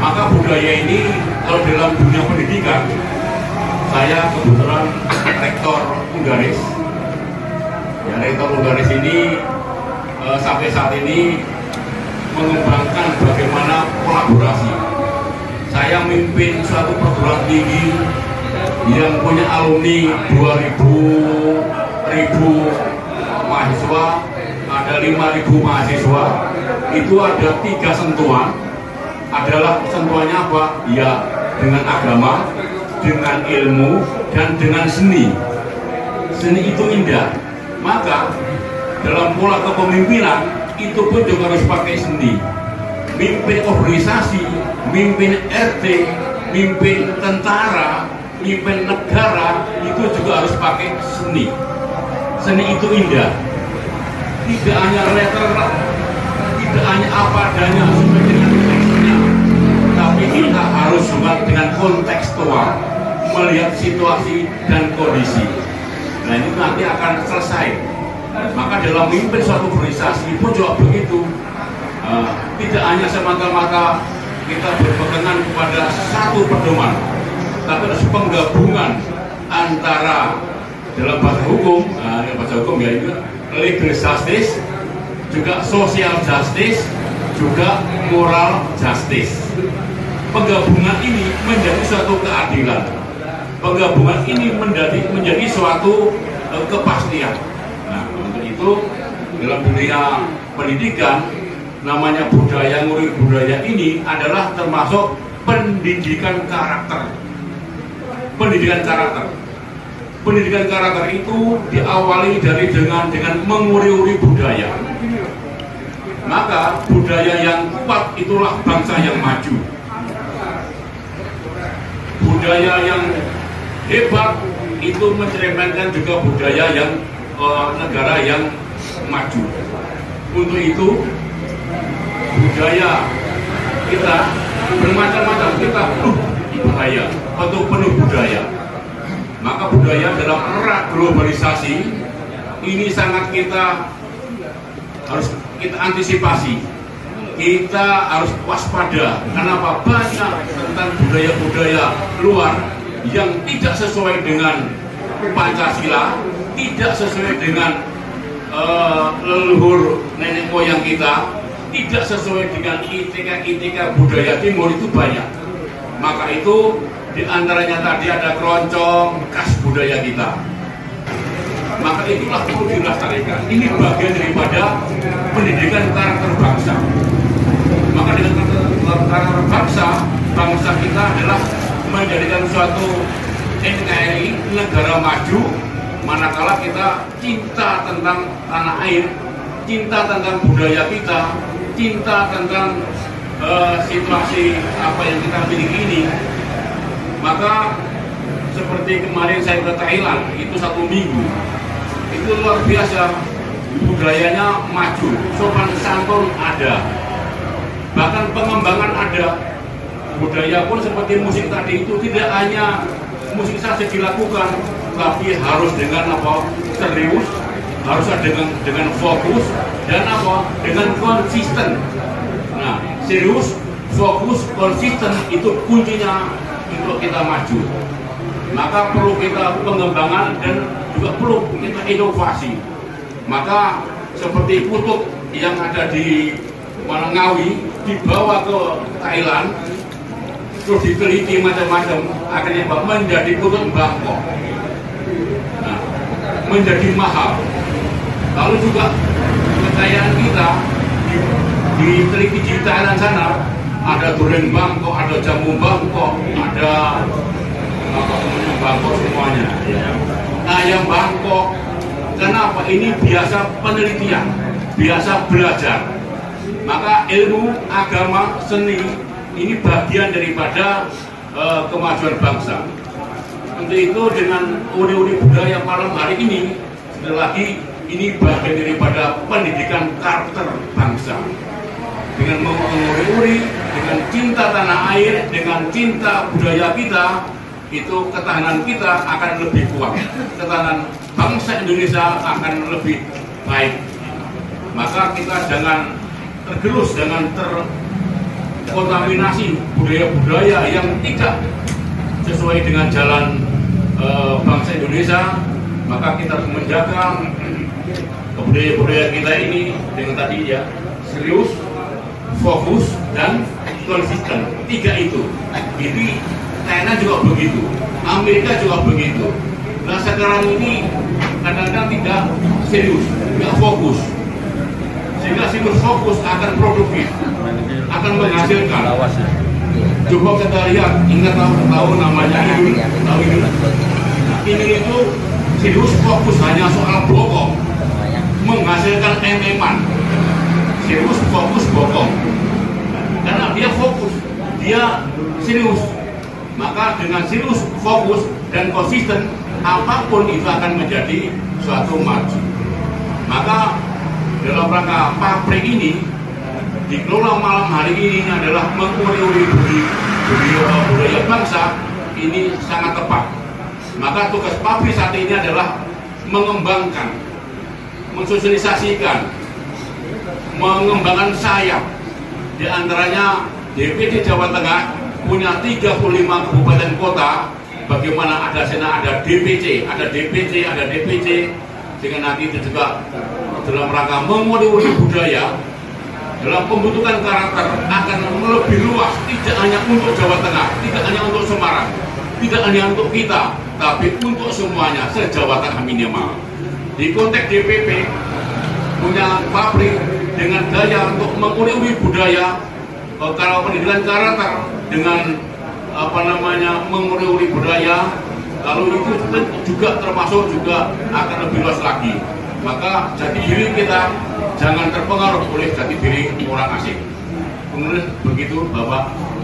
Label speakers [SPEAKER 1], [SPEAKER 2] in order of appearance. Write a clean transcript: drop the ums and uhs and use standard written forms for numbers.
[SPEAKER 1] Maka budaya ini kalau dalam dunia pendidikan, saya kebetulan rektor Unggaris. Ya, rektor Unggaris ini sampai saat ini mengembangkan bagaimana kolaborasi. Saya memimpin suatu perguruan tinggi yang punya alumni 2.000 mahasiswa, ada 5.000 mahasiswa. Itu ada 3 sentuhan. Adalah sentuhannya apa? Ya, dengan agama, dengan ilmu, dan dengan seni. Seni itu indah. Maka dalam pola kepemimpinan itu pun juga harus pakai seni. Mimpin organisasi, mimpin RT, mimpin tentara, mimpin negara, itu juga harus pakai seni. Seni itu indah. Tidak hanya letter, tidak hanya apa adanya sesuai dengan teksnya, tapi kita harus juga dengan kontekstual, melihat situasi dan kondisi. Nah, ini nanti akan selesai. Maka dalam memimpin suatu organisasi pun juga begitu. Tidak hanya semata-mata kita berpegangan kepada satu pedoman, tapi harus penggabungan antara dalam bahasa hukum, ya itu legal justice, juga social justice, juga moral justice. Penggabungan ini menjadi suatu keadilan. Penggabungan ini menjadi suatu kepastian. Nah, untuk itu dalam dunia pendidikan, namanya budaya nguri budaya ini adalah termasuk pendidikan karakter. Pendidikan karakter. Pendidikan karakter itu diawali dengan menguri-uri budaya. Maka budaya yang kuat itulah bangsa yang maju. Budaya yang hebat itu mencerminkan juga budaya yang negara yang maju. Untuk itu budaya kita bermacam-macam, kita penuh budaya atau penuh budaya. Maka budaya dalam era globalisasi ini sangat harus kita antisipasi. Kita harus waspada. Kenapa? Banyak tentang budaya-budaya luar yang tidak sesuai dengan Pancasila, tidak sesuai dengan leluhur nenek moyang kita, tidak sesuai dengan etika budaya timur, itu banyak. Maka itu diantaranya tadi ada keroncong khas budaya kita. Maka itulah perlu dilestarikan. Ini bagian daripada pendidikan karakter bangsa. Maka dengan karakter bangsa kita adalah menjadikan suatu NKRI, negara maju, manakala kita cinta tentang tanah air, cinta tentang budaya kita, cinta tentang situasi apa yang kita miliki ini. Maka seperti kemarin saya ke Thailand, itu 1 minggu, itu luar biasa, budayanya maju, sopan santun ada, bahkan pengembangan ada. Budaya pun seperti musik tadi itu tidak hanya musik saja dilakukan, tapi harus dengan serius, harus dengan fokus, dan dengan konsisten. Nah, serius, fokus, konsisten itu kuncinya untuk kita maju. Maka perlu kita pengembangan dan juga perlu kita inovasi. Maka seperti kutub yang ada di Ngawi dibawa ke Thailand, terus diteliti macam-macam, akhirnya menjadi kutub Bangkok. Nah, menjadi mahal. Lalu juga kekayaan kita diteliti di Thailand sana, ada durian Bangkok, ada jamu Bangkok, ada Bangkok semuanya. Ayam Bangkok. Kenapa? Ini biasa penelitian, biasa belajar. Maka ilmu, agama, seni ini bagian daripada kemajuan bangsa. Untuk itu dengan uri-uri budaya malam hari ini, sekali lagi ini bagian daripada pendidikan karakter bangsa. Dengan menguri-uri, dengan cinta tanah air, dengan cinta budaya kita, itu ketahanan kita akan lebih kuat. Ketahanan bangsa Indonesia akan lebih baik. Maka kita jangan tergerus, jangan kontaminasi budaya-budaya yang tidak sesuai dengan jalan bangsa Indonesia, maka kita harus menjaga budaya-budaya kita ini dengan tadi ya, serius, fokus, dan konsisten. 3 itu. Jadi China juga begitu, Amerika juga begitu. Nah sekarang ini kadang-kadang tidak serius, tidak fokus. Sehingga serius fokus akan produktif, akan menghasilkan. Coba kita lihat, ingat tahu namanya ini, tahu ini itu serius fokus hanya soal bokong, menghasilkan eman. Serius fokus bokong, karena dia fokus, dia serius. Maka dengan serius, fokus, dan konsisten, apapun itu akan menjadi suatu maju. Maka dalam rangka pabrik ini dikelola malam hari ini adalah menguri-uri budaya bangsa, ini sangat tepat. Maka tugas pabrik saat ini adalah mengembangkan, mensosialisasikan, mengembangkan sayap. Di antaranya DPD Jawa Tengah punya 35 kabupaten kota. Bagaimana ada DPC, ada DPC, sehingga nanti itu juga dalam rangka memoduli budaya, dalam pembentukan karakter akan lebih luas, tidak hanya untuk Jawa Tengah, tidak hanya untuk Semarang, tidak hanya untuk kita, tapi untuk semuanya, se-Jawa Tengah minimal. Di konteks DPP punya pabrik dengan daya untuk menguri-uri budaya, kalau pendidikan karakter dengan menguri-uri budaya, lalu itu juga termasuk juga akan lebih luas lagi. Maka jati diri kita jangan terpengaruh oleh jati diri orang asing. Kemudian begitu Bapak.